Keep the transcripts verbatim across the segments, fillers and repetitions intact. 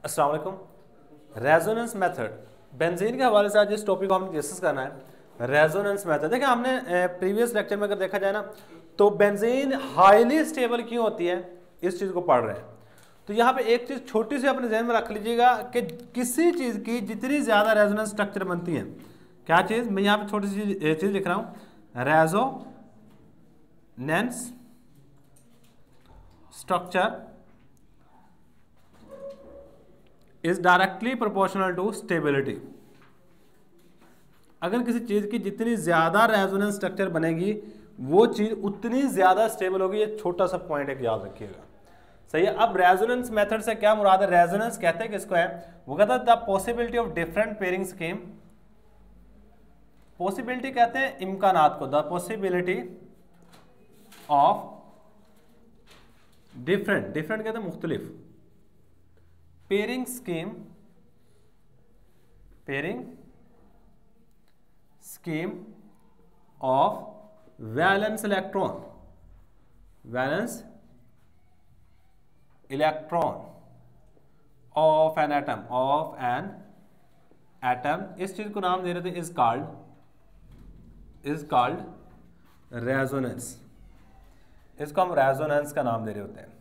अस्सलाम वालेकुम। Resonance method, benzene के हवाले से आज इस टॉपिक को हमने डिस्कस करना है। रेजोनेंस मेथड देखिए, हमने प्रीवियस लेक्चर में अगर देखा जाए ना तो बेंजीन हाईली स्टेबल क्यों होती है, इस चीज़ को पढ़ रहे हैं। तो यहाँ पे एक चीज़ छोटी सी अपने जहन में रख लीजिएगा कि किसी चीज़ की जितनी ज़्यादा रेजोनेंस स्ट्रक्चर बनती है, क्या चीज़, मैं यहाँ पे छोटी सी चीज़ लिख रहा हूँ, resonance structure is directly proportional to stability. अगर किसी चीज की जितनी ज्यादा रेजोनेंस स्ट्रक्चर बनेगी वो चीज उतनी ज्यादा स्टेबल होगी। ये छोटा सा पॉइंट एक याद रखिएगा, सही है। अब रेजोनेंस मेथड से क्या मुराद है? रेजोनेंस कहते हैं किसको है? वो कहता है the possibility of different pairing scheme. Possibility कहते हैं इम्कानात को, the possibility of different, different कहते हैं मुख्तलिफ, pairing scheme, pairing scheme of valence electron, valence electron of an atom, of an atom. इस चीज को नाम दे रहे थे, is called, is called resonance. इसको हम रेजोनेंस का नाम दे रहे होते हैं,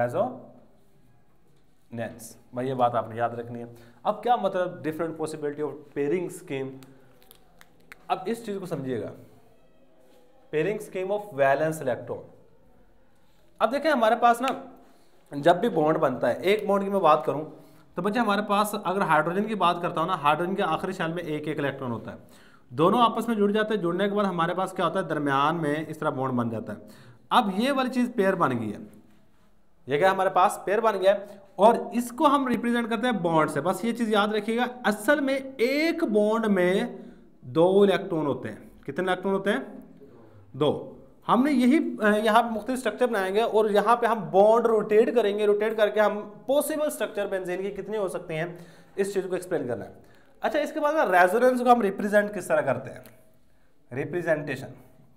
रेजोनेंस। भाई ये बात आपने याद रखनी है। अब क्या मतलब different possibility of pairing scheme? अब इस चीज को समझिएगा, pairing scheme of valence electron. अब देखें हमारे पास ना जब भी बॉन्ड बनता है, एक बॉन्ड की मैं बात करूं तो बच्चे हमारे पास अगर हाइड्रोजन की बात करता हूं ना, हाइड्रोजन के आखिरी शेल में एक एक इलेक्ट्रॉन होता है, दोनों आपस में जुड़ जाते हैं। जुड़ने के बाद हमारे पास क्या होता है, दरमियान में इस तरह बॉन्ड बन जाता है। अब ये वाली चीज पेयर बन गई है, ये क्या हमारे पास पेयर बन गया है और इसको हम रिप्रेजेंट करते हैं बॉन्ड से। बस ये चीज याद रखिएगा, असल में एक बॉन्ड में दो इलेक्ट्रॉन होते हैं। कितने इलेक्ट्रॉन होते हैं? दो। हमने यही यहाँ पे मुख्तलिफ स्ट्रक्चर बनाएंगे और यहाँ पे हम बॉन्ड रोटेट करेंगे, रोटेट करके हम पॉसिबल स्ट्रक्चर बेंजीन की कितनी हो सकती हैं, इस चीज को एक्सप्लेन करना है। अच्छा, इसके बाद ना रेजोनेंस को हम रिप्रेजेंट किस तरह करते हैं? रिप्रेजेंटेशन,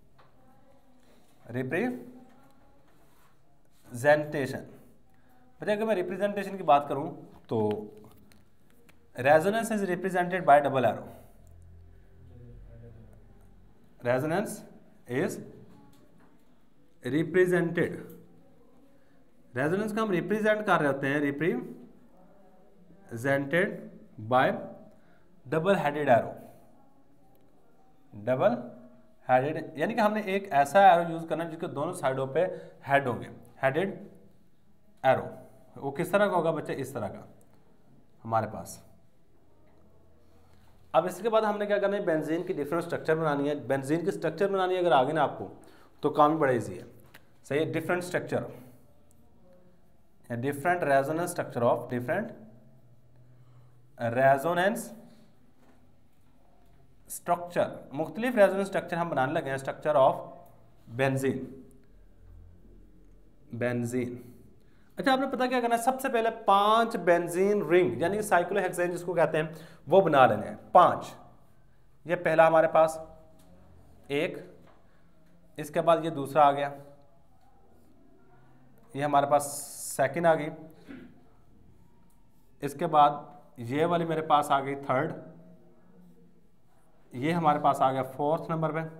रिप्रेजेंटेशन बच्चे अगर मैं रिप्रेजेंटेशन की बात करूं तो resonance is represented by double arrow. Resonance is represented, resonance को हम रिप्रेजेंट कर रहे होते हैं, represented by double headed arrow. Double headed यानी कि हमने एक ऐसा एरो यूज करना है जिसके दोनों साइडों पे हेड होंगे, हेडेड एरो। वो किस तरह का होगा बच्चे? इस तरह का हमारे पास। अब इसके बाद हमने क्या करना है, बेंजीन की डिफरेंट स्ट्रक्चर बनानी है। बेंजीन की स्ट्रक्चर बनानी है अगर आगे ना आपको तो काम भी बड़ा इजी है, सही है। Different structure, different resonance structure of, different resonance structure, मुख्तलिफ रेजोनेंस स्ट्रक्चर हम बनाने लगे हैं। Structure of benzene, benzene. अच्छा, आपने पता क्या करना है? सबसे पहले पांच बेंजीन रिंग यानी साइक्लोहेक्सेन जिसको कहते हैं वो बना लेने हैं, पांच। ये पहला हमारे पास एक, इसके बाद ये दूसरा आ गया, ये हमारे पास सेकंड आ गई, इसके बाद ये वाली मेरे पास आ गई थर्ड, ये हमारे पास आ गया फोर्थ नंबर पे,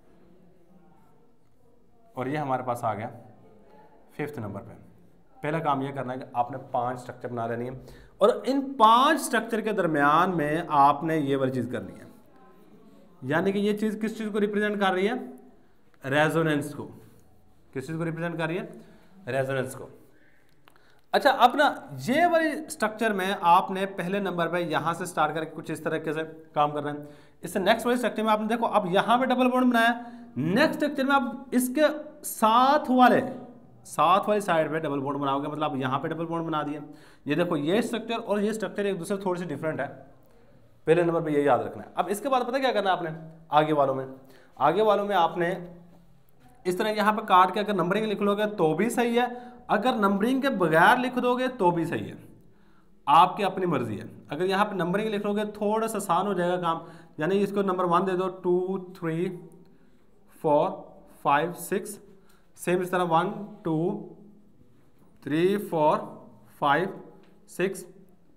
और ये हमारे पास आ गया फिफ्थ नंबर पे। पहला काम ये करना है कि आपने पांच स्ट्रक्चर बना लेनी है और इन पांच स्ट्रक्चर के दरमियान में आपने ये वाली चीज करनी है। यानी कि ये चीज किस चीज को रिप्रेजेंट कर रही है? रेजोनेंस को। किस चीज को रिप्रेजेंट कर रही है? रेजोनेंस को। अच्छा, अब ना ये वाली स्ट्रक्चर में आपने पहले नंबर पे यहां से स्टार्ट करके कुछ इस तरीके से काम करना है। इससे नेक्स्ट वाली स्ट्रक्चर में आपने देखो, अब यहां पे डबल बॉन्ड बनाया, नेक्स्ट स्ट्रक्चर में आप इसके साथ वाले, साथ वाली साइड पे डबल बॉन्ड बनाओगे, मतलब आप यहां पे डबल बॉन्ड बना दिए। ये देखो, ये स्ट्रक्चर और ये स्ट्रक्चर एक दूसरे से थोड़ी सी डिफरेंट है, पहले नंबर पे ये याद रखना है। अब इसके बाद पता क्या करना है आपने? आगे वालों में, आगे वालों में आपने इस तरह यहाँ पे काट के अगर नंबरिंग लिख लोगे तो भी सही है, अगर नंबरिंग के बगैर लिख दोगे तो भी सही है, आपकी अपनी मर्जी है। अगर यहाँ पे नंबरिंग लिख लोगे थोड़ा सा आसान हो जाएगा काम, यानी इसको नंबर वन दे दो, two three four five six, same इस तरह one two three four five six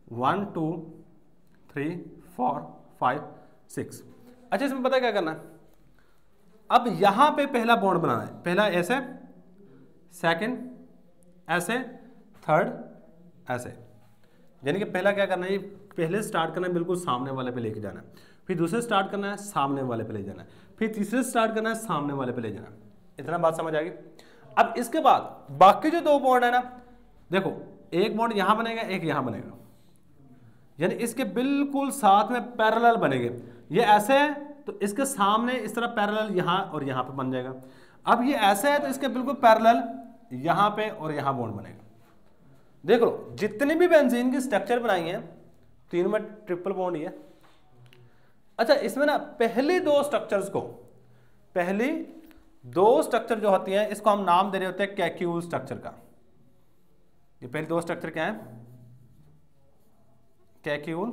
one two three four five six. अच्छा इसमें पता है क्या करना है, अब यहां पे पहला बॉन्ड बनाना है, पहला ऐसे, सेकंड ऐसे, थर्ड ऐसे, यानी कि पहला क्या करना है, पहले स्टार्ट करना है बिल्कुल सामने वाले पे लेके जाना है, फिर दूसरे स्टार्ट करना है सामने वाले पे ले जाना है, फिर तीसरे स्टार्ट करना है सामने वाले पे ले जाना है। इतना बात समझ आ गई। अब इसके बाद बाकी जो दो बॉन्ड है ना, देखो एक बॉन्ड यहां बनेगा, एक यहां बनेगा, यानी इसके बिल्कुल साथ में पैरेलल बनेंगे। ये ऐसे है तो इसके सामने इस तरह पैरेलल यहां और यहां पे बन जाएगा। अब ये ऐसे है तो इसके बिल्कुल पैरेलल यहां पे और यहां बॉन्ड बनेगा। देख लो जितनी भी बेंजीन की स्ट्रक्चर बनाई है तीनों में ट्रिपल बॉन्ड ही है। अच्छा इसमें ना पहली दो स्ट्रक्चर्स को, पहली दो स्ट्रक्चर जो होती हैं इसको हम नाम दे रहे होते हैं कैक्यूल स्ट्रक्चर का। ये पहली दो स्ट्रक्चर क्या है, कैक्यूल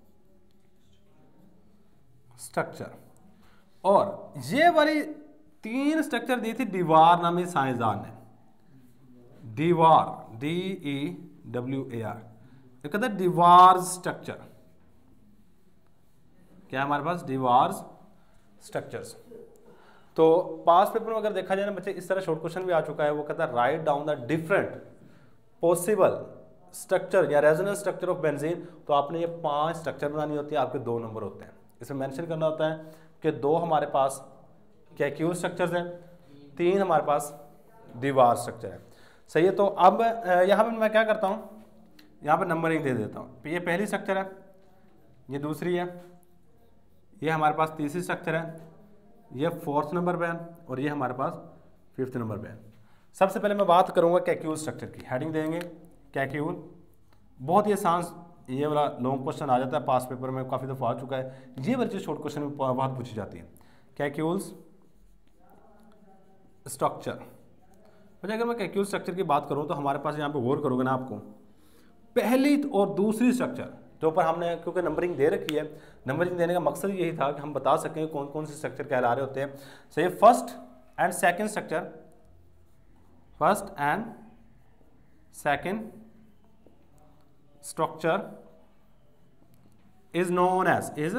स्ट्रक्चर। और ये वाली तीन स्ट्रक्चर दी थी दीवार नामी साइंसदान ने, Dewar, D E W A R, ये कहते हैं दीवार स्ट्रक्चर। क्या है हमारे पास, दीवार स्ट्रक्चर्स। तो पास पेपर में अगर देखा जाए ना बच्चे, इस तरह शॉर्ट क्वेश्चन भी आ चुका है, वो कहता है write down the different possible structure या रेजोनेंस स्ट्रक्चर ऑफ बेंजीन। तो आपने ये पांच स्ट्रक्चर बनानी होती है, आपके दो नंबर होते हैं। इसमें मेंशन करना होता है कि दो हमारे पास कैक्यूल स्ट्रक्चर्स हैं, तीन हमारे पास दीवार स्ट्रक्चर है। सही है। तो अब यहाँ पे मैं क्या करता हूँ, यहाँ पे नंबरिंग दे देता हूँ। ये पहली स्ट्रक्चर है, ये दूसरी है, ये हमारे पास तीसरी स्ट्रक्चर है, ये फोर्थ नंबर पे है और ये हमारे पास फिफ्थ नंबर पे है। सबसे पहले मैं बात करूँगा कैक्यूल स्ट्रक्चर की। हेडिंग देंगे कैक्यूल। बहुत ही आसान ये वाला लॉन्ग क्वेश्चन आ जाता है, पास पेपर में काफ़ी दफ़ा आ चुका है। ये वाली चीज़ शॉर्ट क्वेश्चन में बहुत पूछी जाती है, कैक्यूल्स स्ट्रक्चर। अच्छा अगर मैं कैक्यूल स्ट्रक्चर की बात करूँ तो हमारे पास यहाँ पे गौर करोगे ना आपको, पहली और दूसरी स्ट्रक्चर जो पर हमने क्योंकि नंबरिंग दे रखी है, नंबरिंग देने का मकसद यही था कि हम बता सकें कौन कौन से स्ट्रक्चर कहला रहे होते हैं। सही, first and second structure, first and second structure is known as is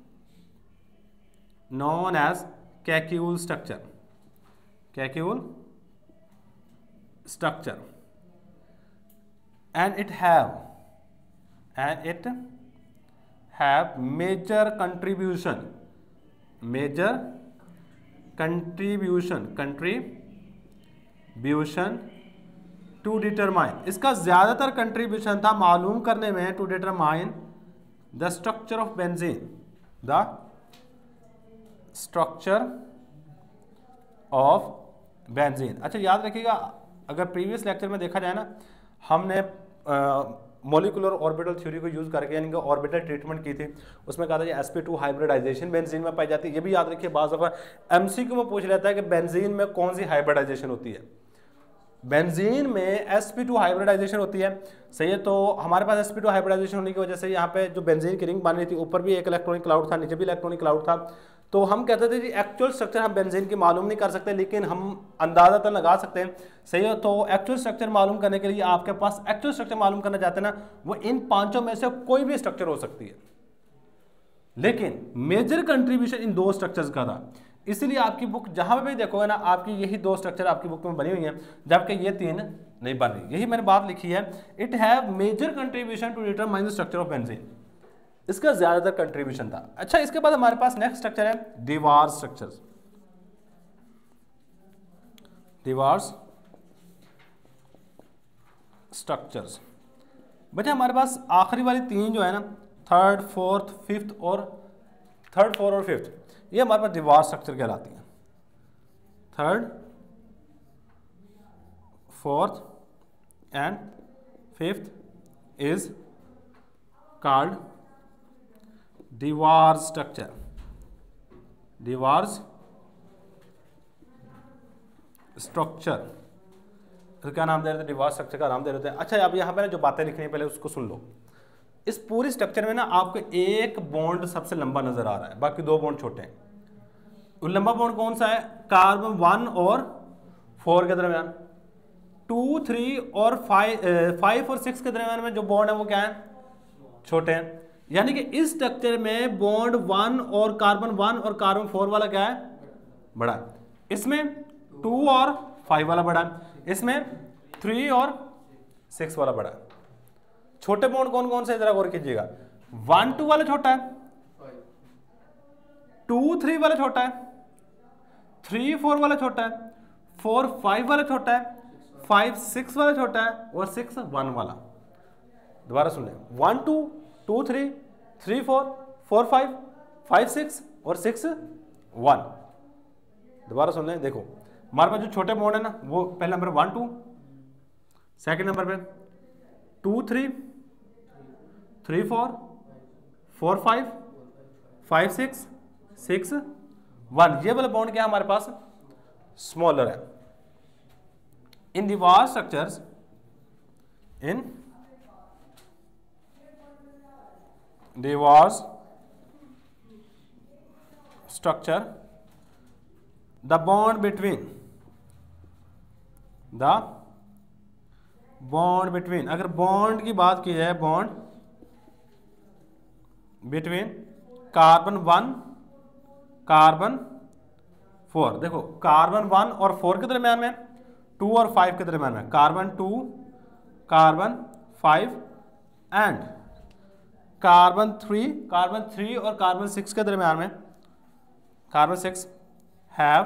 known as Kekule structure, Kekule structure, and it have and it have major contribution major contribution contribution to determine, इसका ज्यादातर contribution था मालूम करने में, to determine the structure of benzene, the structure of benzene। अच्छा याद रखिएगा, अगर प्रीवियस लेक्चर में देखा जाए ना, हमने मॉलिक्यूलर ऑर्बिटल थ्योरी को यूज करके यानी कि ऑर्बिटल ट्रीटमेंट की थी। उसमें कहा था ये S P two hybridization benzene में पाई जाती है। ये भी याद रखिए, बाज़ दफ़ा एमसीक्यू में पूछ लेता है कि बेंजीन में कौन सी हाइब्रिडाइजेशन होती है। बेंजीन में एस पी टू हाइब्रिडाइजेशन होती है। सही है। तो हमारे पास एस पी टू हाइब्रिडाइजेशन होने की वजह से यहाँ पे जो बेंजीन की रिंग बन रही थी, ऊपर भी एक इलेक्ट्रॉनिक क्लाउड था, नीचे भी इलेक्ट्रॉनिक क्लाउड था। तो हम कहते थे जी एक्चुअल स्ट्रक्चर हम बेंजीन की मालूम नहीं कर सकते, लेकिन हम अंदाजा तो लगा सकते हैं। सही है। तो एक्चुअल स्ट्रक्चर मालूम करने के लिए आपके पास एक्चुअल स्ट्रक्चर मालूम करना चाहते हैं ना, वो इन पांचों में से कोई भी स्ट्रक्चर हो सकती है, लेकिन मेजर कंट्रीब्यूशन इन दो स्ट्रक्चर्स का था। इसलिए आपकी बुक जहां पे भी देखोगे ना, आपकी यही दो स्ट्रक्चर आपकी बुक में बनी हुई है, जबकि ये तीन नहीं बन रही। यही मैंने बात लिखी है, it have major contribution to determine the structure of benzene, इसका ज्यादातर कंट्रीब्यूशन था। अच्छा इसके बाद हमारे पास नेक्स्ट स्ट्रक्चर है दीवार स्ट्रक्चर्स, दीवार स्ट्रक्चर्स। बच्चे हमारे पास आखिरी वाली तीन जो है ना, थर्ड फोर्थ फिफ्थ और थर्ड फोर्थ और फिफ्थ, ये हमारे पास दीवार स्ट्रक्चर कहलाती हैं। Third fourth and fifth is called Dewar structure, Dewar structure. तो क्या नाम दे रहे थे, दीवार स्ट्रक्चर का नाम दे रहे थे। अच्छा अब यहाँ पे ना जो बातें लिखनी है पहले उसको सुन लो। इस पूरी स्ट्रक्चर में ना आपको एक बॉन्ड सबसे लंबा नजर आ रहा है, बाकी दो बॉन्ड छोटे हैं। लंबा बॉन्ड कौन सा है, कार्बन वन और फोर के दरमियान, टू थ्री और फाइव फाइव और सिक्स के दरमियान में जो बॉन्ड है वो क्या है, छोटे हैं, यानी कि इस स्ट्रक्चर में बॉन्ड वन और कार्बन वन और कार्बन फोर वाला क्या है, बड़ा है। इसमें टू और फाइव वाला बड़ा है, इसमें थ्री और सिक्स वाला बड़ा है। छोटे बॉन्ड कौन कौन से, जरा गौर कीजिएगा, वन टू वाला छोटा है, टू थ्री वाला छोटा है, थ्री फोर वाला छोटा है, फोर फाइव वाला छोटा है, फाइव सिक्स वाला छोटा है और सिक्स वन वाला। दोबारा सुन लें, one two, two three, three four, four five, five six और सिक्स वन। दोबारा सुन लें, देखो हमारे पास जो छोटे बॉन्ड है ना, वो पहले number one two, second number पे two three, three four, four five, five six, six one. ये वाला बॉन्ड क्या है हमारे पास, स्मॉलर है। In the Dewar structures, in the was structure, the bond between the bond between अगर bond की बात की जाए, bond between carbon one, carbon four, देखो कार्बन वन और फोर के दरम्यान में, टू और फाइव के दरम्यान में, carbon two, carbon five and carbon three, carbon three और कार्बन सिक्स के दरम्यान में, carbon six have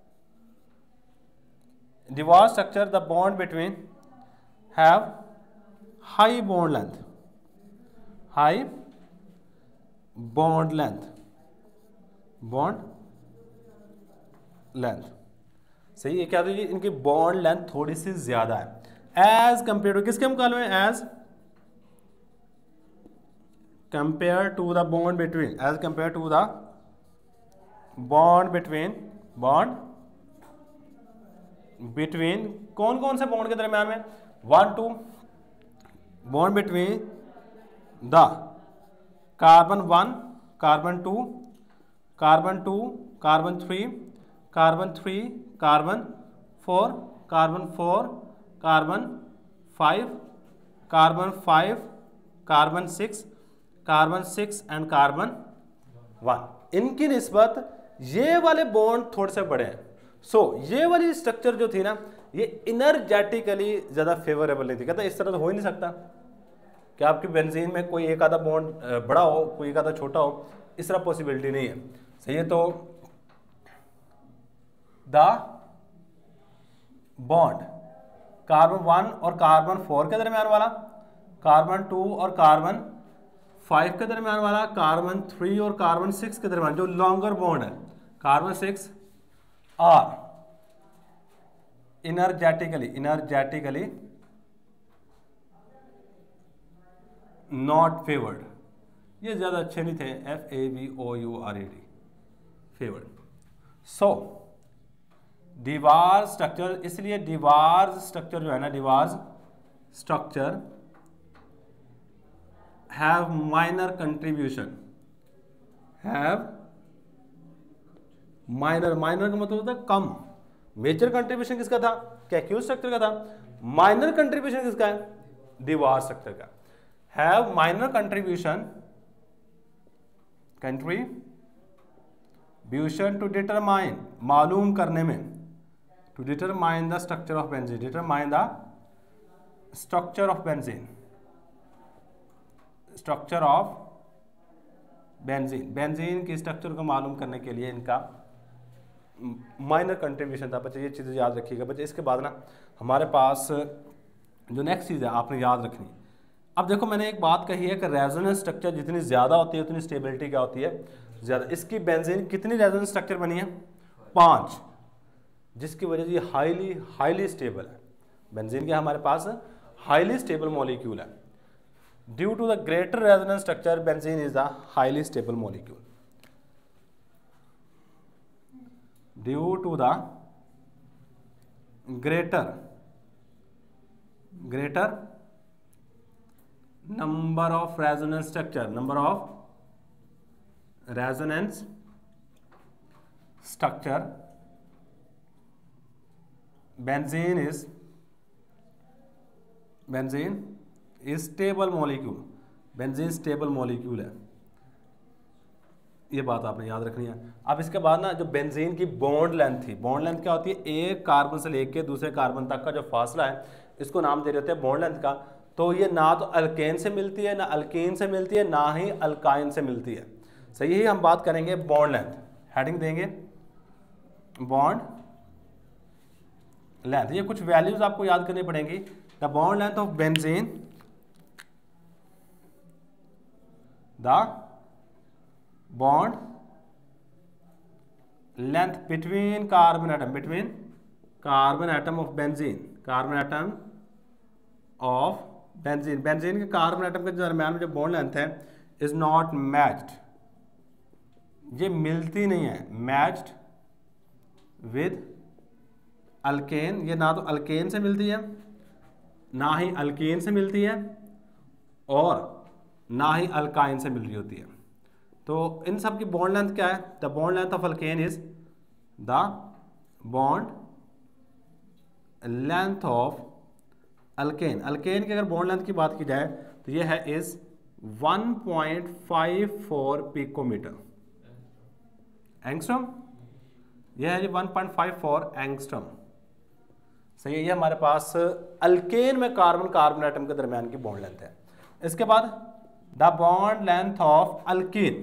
the Dewar structure, the bond between have high bond length, high bond length, bond length सही है क्या, तो ये इनकी बॉन्ड लेंथ थोड़ी सी ज्यादा है एज कंपेयर टू, किसके मुकाबले में, as compare to the bond between, as compare to the bond between, bond between कौन कौन से बॉन्ड के दरम्यान में, one two, bond between the carbon one, carbon two, carbon two, carbon three, carbon three, carbon four, carbon four, carbon five, carbon five, carbon six, carbon six and carbon one. इनकी निस्बत ये वाले bond थोड़े से बड़े हैं। सो so, ये वाली स्ट्रक्चर जो थी ना, ये इनर्जेटिकली ज़्यादा फेवरेबल नहीं थी। कहता इस तरह तो हो ही नहीं सकता कि आपकी बेंजीन में कोई एक आधा बॉन्ड बड़ा हो, कोई एक आधा छोटा हो, इस तरह पॉसिबिलिटी नहीं है। सही है, तो द बॉन्ड कार्बन वन और कार्बन फोर के दरमियान वाला, कार्बन टू और कार्बन फाइव के दरमियान वाला, कार्बन थ्री और कार्बन सिक्स के दरमियान जो लॉन्गर बॉन्ड है, carbon six are energetically energetically not favoured. ये ज्यादा अच्छे नहीं थे, F A V O U R A D, favoured. So Dewar's structure, इसलिए डिवार्स स्ट्रक्चर जो है ना, Dewar's structure have minor contribution, have minor, minor का मतलब होता है कम। मेजर कंट्रीब्यूशन किसका था, कैक्यूज स्ट्रक्चर का था। माइनर कंट्रीब्यूशन किसका है, डिवार्स स्ट्रक्चर का। Have minor contribution contribution to determine, मालूम करने में, to determine the structure of benzene, determine the structure of benzene, structure of benzene, benzene की स्ट्रक्चर को मालूम करने के लिए इनका माइनर कंट्रीब्यूशन था। बच्चे ये चीज़ें याद रखिएगा। बच्चे इसके बाद ना हमारे पास जो नेक्स्ट चीज़ है आपने याद रखनी। अब देखो मैंने एक बात कही है कि रेजोनेंस स्ट्रक्चर जितनी ज़्यादा होती है उतनी स्टेबिलिटी क्या होती है, ज़्यादा। इसकी बेंजीन कितनी रेजोनेंस स्ट्रक्चर बनी है, पाँच, जिसकी वजह से ये हाईली हाईली स्टेबल है। बेंजीन क्या हमारे पास हाईली स्टेबल मॉलिक्यूल है। Due to the greater resonance structure benzene is a highly stable molecule. Due to the greater greater number of resonance structure, number of resonance structure, benzene is benzene is stable molecule, benzene stable molecule है, ये बात आपने याद रखनी है। अब इसके बाद ना जो बेंजीन की बॉन्ड लेंथ थी, बॉन्ड लेंथ क्या होती है, एक कार्बन से लेके दूसरे कार्बन तक का जो फासला है इसको नाम दे रहे होते हैं बॉन्ड लेंथ का। तो ये ना तो अल्केन से मिलती है, ना अल्कीन से मिलती है, ना ही अल्काइन से मिलती है। सही है, हम बात करेंगे बॉन्ड लेंथ, हेडिंग देंगे बॉन्ड लेंथ। ये कुछ वैल्यूज आपको याद करनी पड़ेंगी। The bond length of benzene, the bond length between carbon atom, between carbon atom of benzene, carbon atom of benzene, benzene के कार्बन एटम के दरम्यान में जो बॉन्ड लेंथ है इज नॉट मैच्ड, ये मिलती नहीं है, मैच्ड विद अल्केन, ये ना तो अल्केन से मिलती है, ना ही अल्कीन से मिलती है, और ना ही अल्काइन से मिल रही होती है। तो इन सब की बॉन्ड लेंथ क्या है, the bond length of alkane is the bond length of alkane. Alkane की अगर बॉन्ड लेंथ की बात की जाए तो ये है is one point five four picometer angstrom, यह है जी one point five four angstrom. सही है, ये हमारे पास अल्केन में कार्बन कार्बन एटम के दरमियान की बॉन्ड लेंथ है। इसके बाद the bond length of alkene,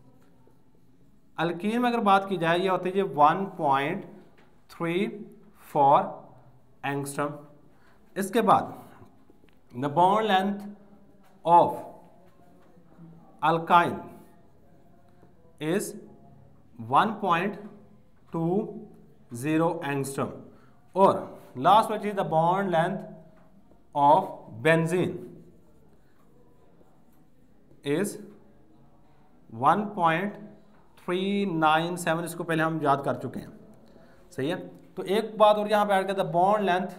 alkene में अगर बात की जाए ये होती है one point three four angstrom. इसके बाद the bond length of alkyne is one point two zero angstrom. और last which is the bond length of benzene is one point three nine seven, इसको पहले हम याद कर चुके हैं। सही है, तो एक बात और यहां पे ऐड करते हैं, bond length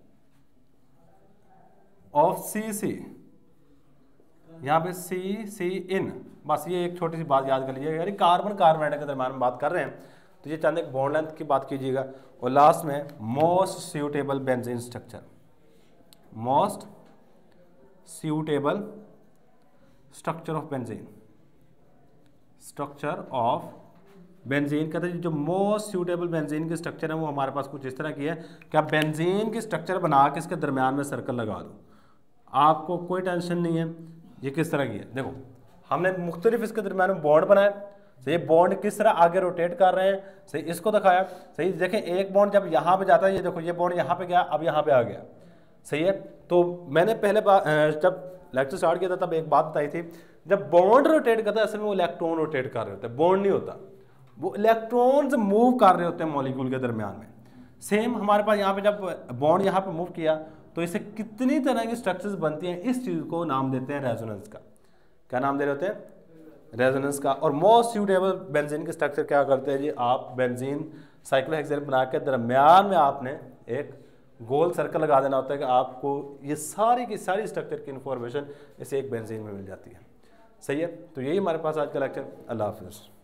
of C C, यहां पे सी सी इन, बस ये एक छोटी सी बात याद कर लीजिएगा, यानी कार्बन कार्बन एटम के दरम्यान में बात कर रहे हैं तो ये चंद एक बॉन्ड लेंथ की बात कीजिएगा। और लास्ट में most suitable benzene structure, most suitable structure of benzene, structure of benzene कहते हैं जो मोस्ट सूटेबल बेंजीन की स्ट्रक्चर है वो हमारे पास कुछ इस तरह की है कि आप बेंजीन की स्ट्रक्चर बना के इसके दरमियान में सर्कल लगा दो, आपको कोई टेंशन नहीं है ये किस तरह की है। देखो हमने मुख्तलिफ इसके दरमियान में बॉन्ड बनाए, सही, ये बॉन्ड किस तरह आगे रोटेट कर रहे हैं, सही, इसको दिखाया। सही, देखें एक बॉन्ड जब यहाँ पे जाता है, ये देखो ये बॉन्ड यहाँ पे गया, अब यहाँ पे आ गया। सही है, तो मैंने पहले जब लेक्चर स्टार्ट किया था तब एक बात बताई थी, जब बॉन्ड रोटेट करता है असल में वो इलेक्ट्रॉन रोटेट कर रहे होते हैं, बॉन्ड नहीं होता, वो इलेक्ट्रॉन्स मूव कर रहे होते हैं मॉलिक्यूल के दरमियान में। सेम हमारे पास यहाँ पे जब बॉन्ड यहाँ पे मूव किया तो इससे कितनी तरह की स्ट्रक्चर्स बनती हैं, इस चीज़ को नाम देते हैं रेजोनेंस का। क्या नाम दे रहे होते हैं, रेजोनेंस का। और मोस्ट सूटेबल बेंजीन के स्ट्रक्चर क्या करते हैं जी, आप बेंजीन साइक्लोहेक्सेन बना के दरमियान में आपने एक गोल सर्कल लगा देना होता है कि आपको ये सारी की सारी स्ट्रक्चर की इंफॉर्मेशन इस एक बेंजीन में मिल जाती है। सही है, तो यही हमारे पास आज का लेक्चर। अल्लाह हाफिज़।